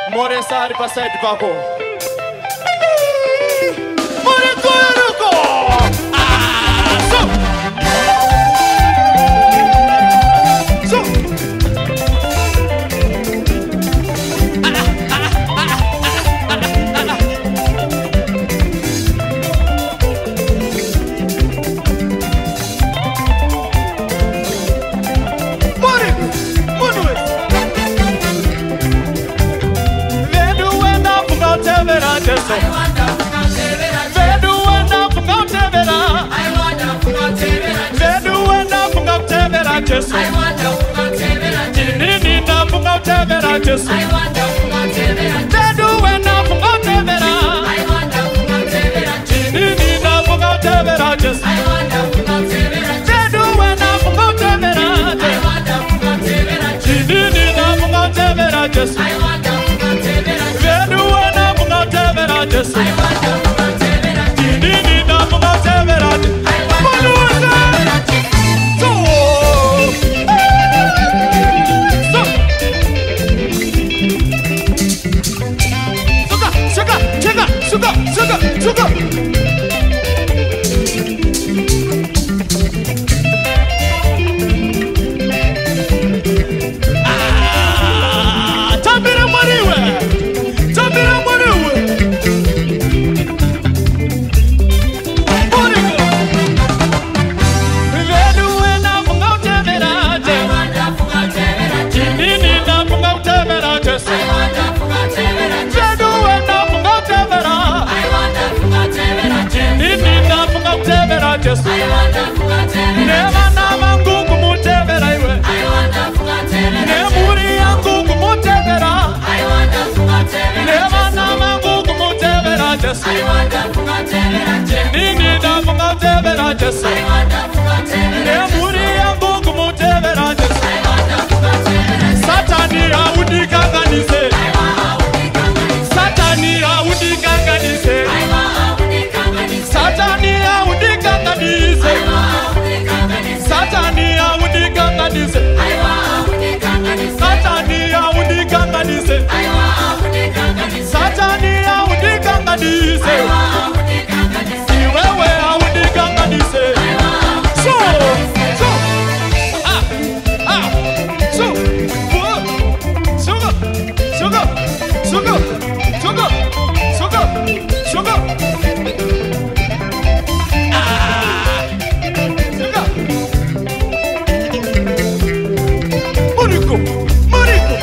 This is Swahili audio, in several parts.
More side pa side pako. More koruko. So. Jesus. I wonder who got Tevera Jesus. Nini na funga Tevera Jesus. I wonder who got Tevera Jesus. Tedu na funga Tevera. I wonder who got Tevera Jesus. Nini na funga Tevera Jesus. I wonder who got Tevera Jesus. Tedu na funga Tevera. I wonder who got Tevera Jesus. Nini na funga Tevera Jesus. I wonder who got Tevera Jesus. Tedu na funga Tevera Jesus. I wonder who got Tevera Jesus. Nini na funga Tevera Jesus. Sugar. Tambira mariwe. Vedu na funga Tevera. I wonder funga Tevera. Nini na funga Tevera. I wonder funga Tevera. Vedu na funga Tevera. Jesus. I wonder who got Tevera. Never nama ngugu mutevera iwe. I wonder who got Tevera. Nemuri yangu kumutevera. I wonder who got Tevera. Never nama ngugu mutevera Jesus. I wonder who got Tevera. Nini nama got Tevera Jesus. I wonder who got Tevera. Nemuri yangu kumutevera Jesus. I wonder who got Tevera. Satani audikanganise. Satani audikanganise. Satani audikanganise. Satani audikanganise. Satani audikanganise. Satani audikanganise. Iwewe audikanganise. So. Sugar. Murico.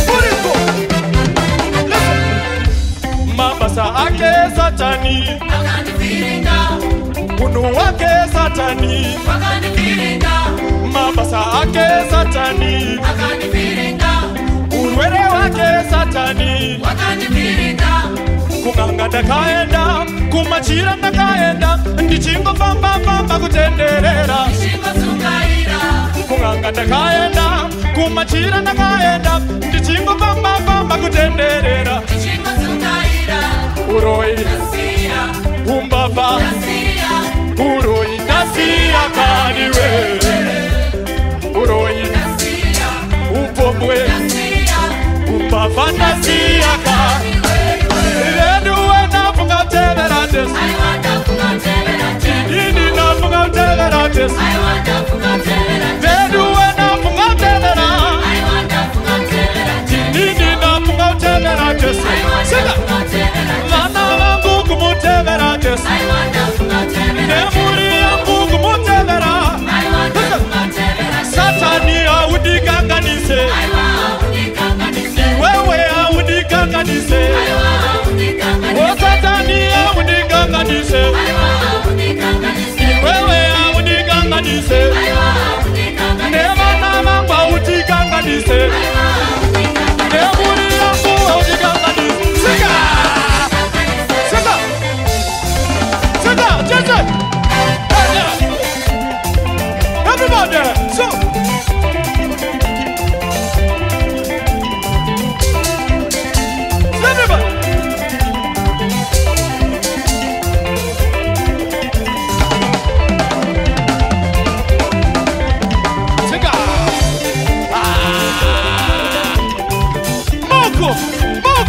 Listen. Mabasa ake Satani. Wakanifiringa. Unu wake Satani. Wakanifiringa. Mabasa ake Satani. Wakanifiringa. Uwere wake Satani. Wakanifiringa. Kunganga ndakaenda, kumachira ndakaenda, ndichingo famba kutenderera. Ndichingo sungaira. Kunganga ndakaenda, kumachira ndakaenda, ndichingo famba kutenderera. Ndichingo sungaira. Uroi nasiya. Umbava nasiya. Uroi nasiya kaniwe. Uroi nasiya. Upomwe nasiya. Umbava nasiya kaniwe. I wonder who got Tevera Jesus. Nini na funga Tevera Jesus. I wonder who got Tevera Jesus. Vedu na funga Tevera. I wonder who got Tevera Jesus. Nini na funga Tevera Jesus. I wonder who got Tevera Jesus. Vana vangu kumutevera Jesus. I wonder who got Tevera Jesus. Nemuri yangu kumutevera. I wonder who got Tevera Jesus. Satani audikanganise. Iwewe audikanganise. Oh Satani audikanganise. Iwewe audikanganise. Nema nama audikanganise. Nemuri yangu audikanganise. Sika. Jesus. Everybody. So. Everybody.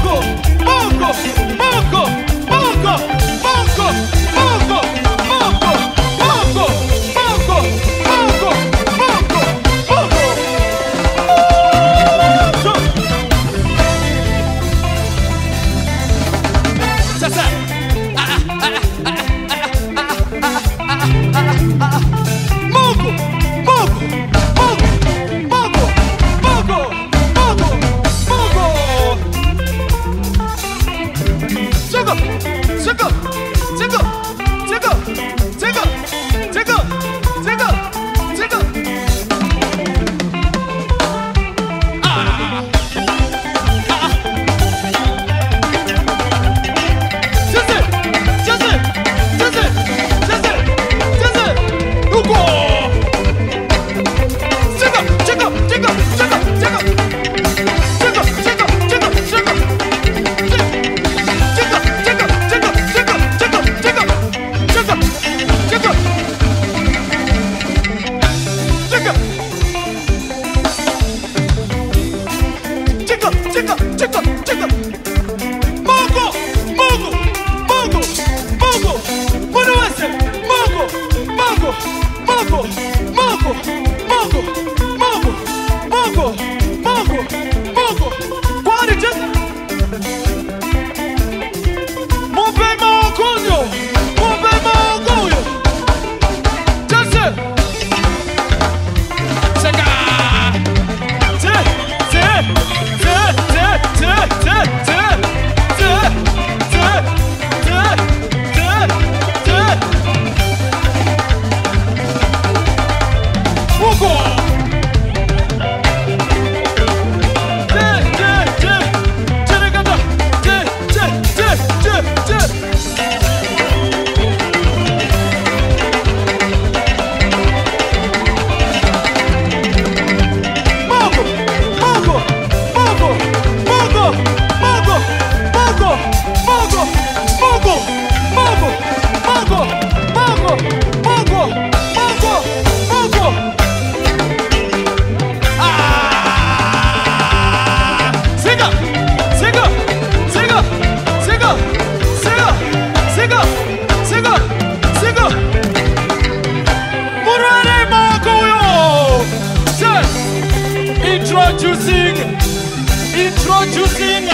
Introducing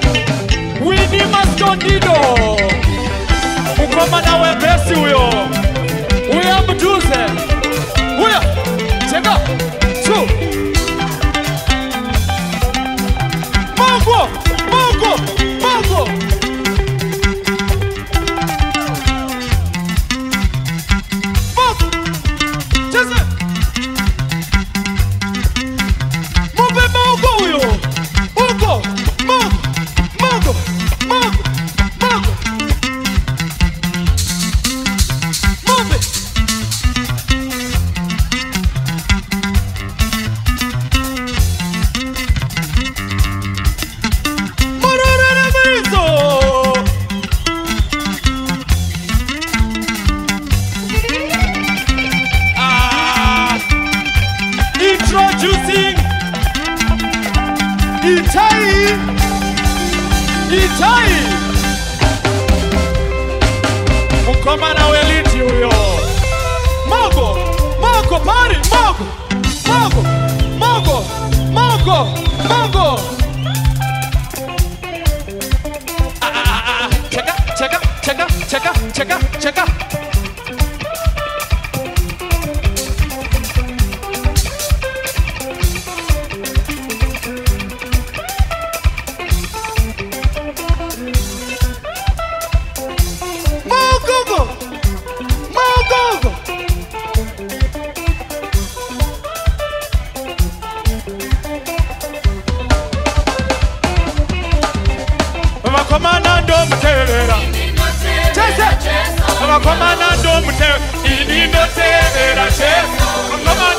Winnie Mascondido. Ukoma na wepesi huyo. Huyo mjuze. Huyo. Cheka. Two. Mongo. Mongo. Mongo. Mongo. Cheze. Move mongo huyo. Mongo. Mongo. Mongo. Mongo. Mongo. Move it. Introducing Itai Mukoma na weliti huyo. Mogo, Mogo, pari, Mogo, Mogo, Mogo, Mogo, Mogo. Cheka, cheka, cheka, cheka, cheka, cheka. Comando Mutera, Chesa, Comando Mutera, Inino Tera, Chesa,